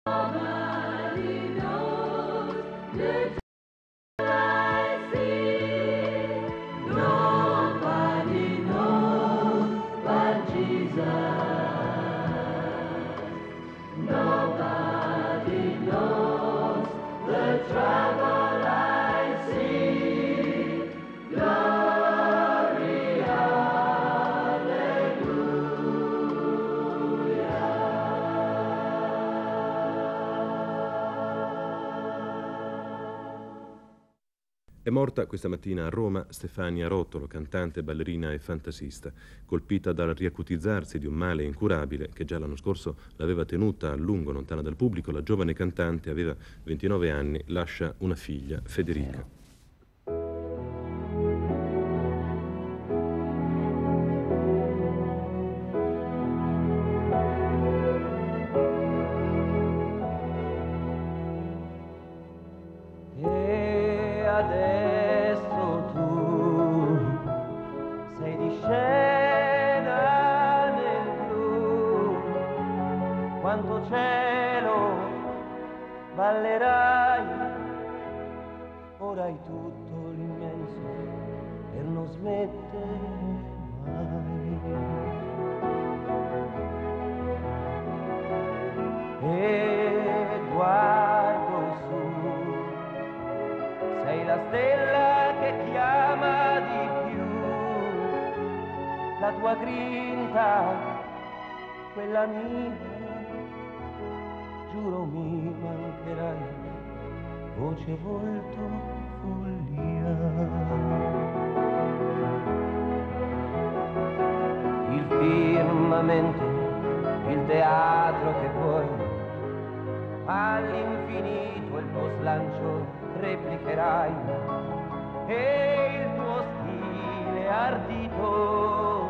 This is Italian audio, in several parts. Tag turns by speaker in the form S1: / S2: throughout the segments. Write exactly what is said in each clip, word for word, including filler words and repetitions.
S1: Nobody knows the I see. Nobody knows but Jesus. Nobody knows the trouble I see. Glory,
S2: È morta questa mattina a Roma Stefania Rotolo, cantante, ballerina e fantasista, colpita dal riacutizzarsi di un male incurabile che già l'anno scorso l'aveva tenuta a lungo lontana dal pubblico. La giovane cantante aveva ventinove anni, lascia una figlia, Federica.
S3: Adesso tu sei di scena nel blu, quanto cielo ballerai, ora hai tutto l'immenso per non smettere mai. E guardo su, sei la stella che chiama di più, la tua grinta, quella mia, giuro mi mancherai, voce, volto, follia. Il firmamento, il teatro che vuoi, all'infinito il tuo slancio replicherai, e il tuo stile ardito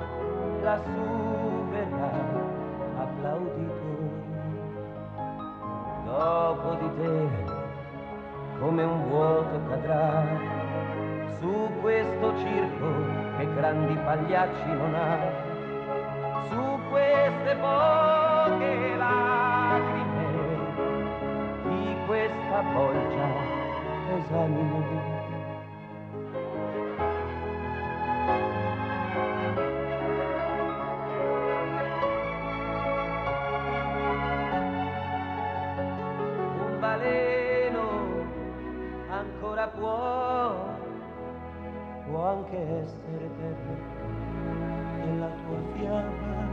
S3: lassù verrà applaudito. Dopo di te come un vuoto cadrà su questo circo che grandi pagliacci non ha, su queste poche lacrime di questa bolgia esamine. Un baleno ancora può, può anche essere terra della tua fiamma.